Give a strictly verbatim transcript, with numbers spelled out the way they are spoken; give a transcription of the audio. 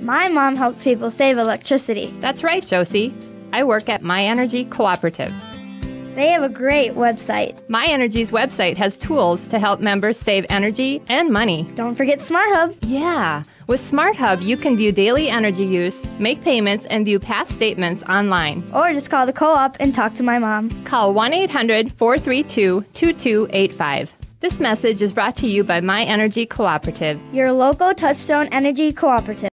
My mom helps people save electricity. That's right, Josie. I work at My Energy Cooperative. They have a great website. My Energy's website has tools to help members save energy and money. Don't forget SmartHub. Yeah. With SmartHub, you can view daily energy use, make payments, and view past statements online. Or just call the co-op and talk to my mom. Call one eight hundred, four three two, two two eight five. This message is brought to you by My Energy Cooperative. Your local Touchstone Energy Cooperative.